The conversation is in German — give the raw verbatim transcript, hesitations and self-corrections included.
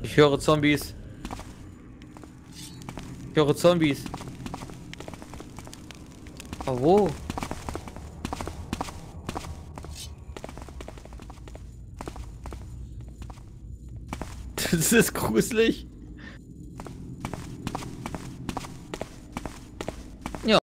Ich höre Zombies. Ich höre Zombies. Aber wo? Das ist gruselig.